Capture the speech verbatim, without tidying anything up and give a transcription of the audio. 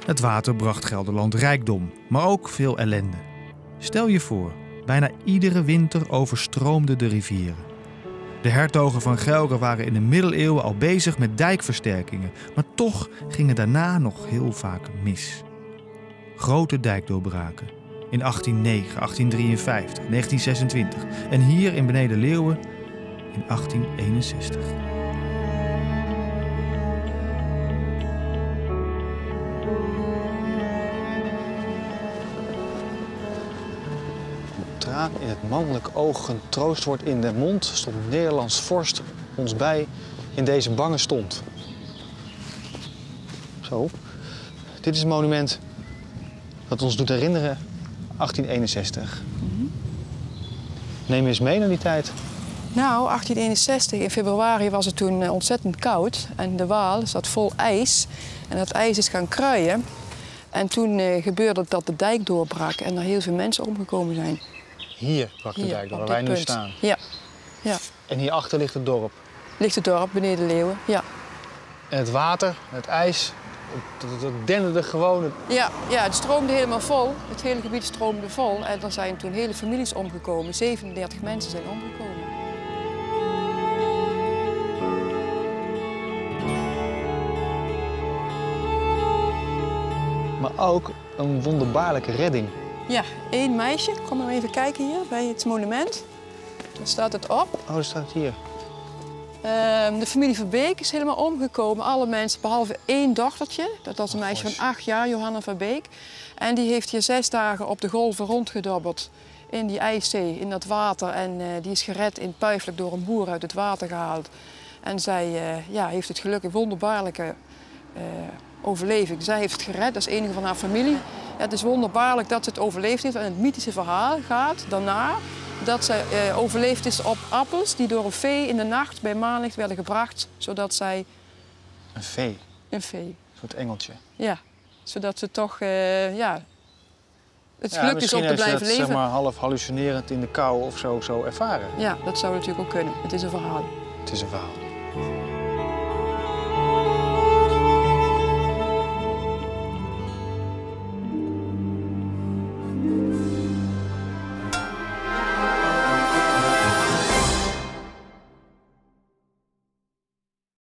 Het water bracht Gelderland rijkdom, maar ook veel ellende. Stel je voor, bijna iedere winter overstroomden de rivieren. De hertogen van Gelre waren in de middeleeuwen al bezig met dijkversterkingen, maar toch gingen daarna nog heel vaak mis. Grote dijkdoorbraken in achttien negen, achttien drieënvijftig, negentien zesentwintig en hier in Beneden-Leeuwen in achttien eenenzestig. Traan in het mannelijk oog, een troost wordt in de mond, stond Nederlands vorst ons bij in deze bange stond. Zo. Dit is het monument dat ons doet herinneren achttien eenenzestig. Mm-hmm. Neem je eens mee naar die tijd. Nou, achttien eenenzestig, in februari was het toen ontzettend koud en de Waal zat vol ijs. En dat ijs is gaan kruien. En toen uh, gebeurde het dat de dijk doorbrak en er heel veel mensen omgekomen zijn. Hier brak de Hier, dijk door, waar op wij dit nu punt. staan. Ja. Ja. En hierachter ligt het dorp. Ligt het dorp, Beneden-Leeuwen, ja. En het water, het ijs, het, het, het denderde gewoon. Ja, ja, het stroomde helemaal vol. Het hele gebied stroomde vol. En er zijn toen hele families omgekomen. zevenendertig mensen zijn omgekomen. Maar ook een wonderbaarlijke redding. Ja, één meisje. Kom maar even kijken hier bij het monument. Daar staat het op. Oh, dat staat hier. Uh, de familie Verbeek is helemaal omgekomen. Alle mensen, behalve één dochtertje. Dat was een oh, meisje gosh. van acht jaar, Johanna Verbeek. En die heeft hier zes dagen op de golven rondgedobberd. In die ijszee, in dat water. En uh, die is gered in Puiflijk door een boer uit het water gehaald. En zij uh, ja, heeft het gelukkig wonderbaarlijke uh, overleving. Zij heeft het gered, dat is enige van haar familie. Ja, het is wonderbaarlijk dat ze het overleefd heeft. En het mythische verhaal gaat daarna dat zij uh, overleefd is op appels die door een vee in de nacht bij maanlicht werden gebracht, zodat zij... Een vee? Een vee. Een soort engeltje? Ja, zodat ze toch uh, ja, het ja, geluk is om te blijven het, leven. Zeg maar half hallucinerend in de kou of zo, zo ervaren. Ja, dat zou natuurlijk ook kunnen. Het is een verhaal. Het is een verhaal.